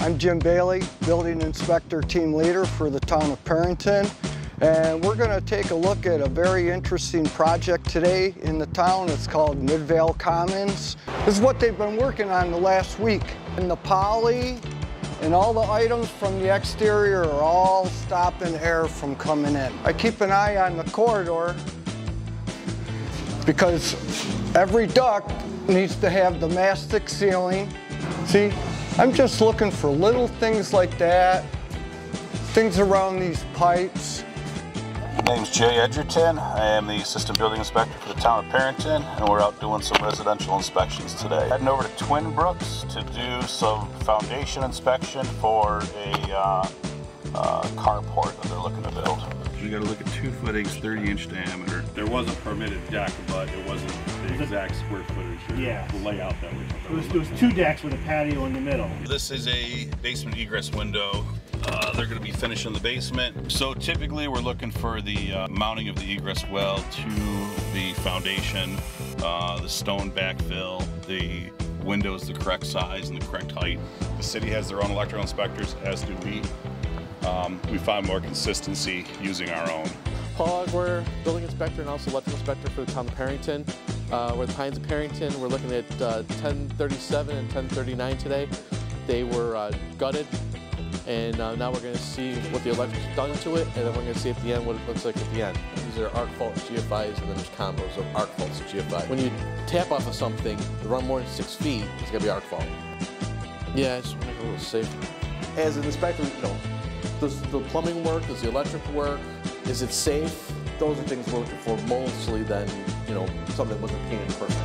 I'm Jim Bailey, Building Inspector Team Leader for the town of Perrington. And we're going to take a look at a very interesting project today in the town. It's called Midvale Commons. This is what they've been working on the last week. And the poly and all the items from the exterior are all stopping air from coming in. I keep an eye on the corridor because every duct needs to have the mastic sealing. See, I'm just looking for little things like that, things around these pipes. My name's Jay Edgerton. I am the Assistant Building Inspector for the town of Perrington, and we're out doing some residential inspections today. Heading over to Twin Brooks to do some foundation inspection for a carport that they're looking to build. We got to look at 2 footings, 30-inch diameter. There was a permitted deck, but it wasn't the exact square footage or the layout that we It was 2 decks with a patio in the middle. This is a basement egress window. They're going to be finishing the basement. So typically we're looking for the mounting of the egress well to the foundation, the stone backfill, the windows the correct size and the correct height. The city has their own electrical inspectors, as do we. We find more consistency using our own. Paul Aguirre, Building Inspector and also Electrical Inspector for the town of Perrington. We're the Pines of Perrington. We're looking at 1037 and 1039 today. They were gutted, and now we're going to see what the electric's done to it, and then we're going to see at the end what it looks like at the end. These are arc fault GFIs, and then there's combos of arc faults and GFI. When you tap off of something, you run more than 6 feet, it's going to be arc fault. Yeah, I just want to make it a little safer. As an inspector, you know, does the plumbing work? Does the electric work? Is it safe? Those are things we're looking for mostly than, you know, something that wasn't painted perfect.